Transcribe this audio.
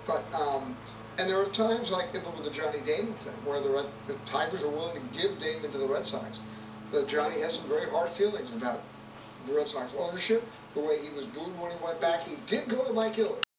But and there are times like with the Johnny Damon thing where the Tigers are willing to give Damon to the Red Sox. But Johnny has some very hard feelings about the Red Sox ownership, the way he was booed when he went back. He did go to Mike Italy.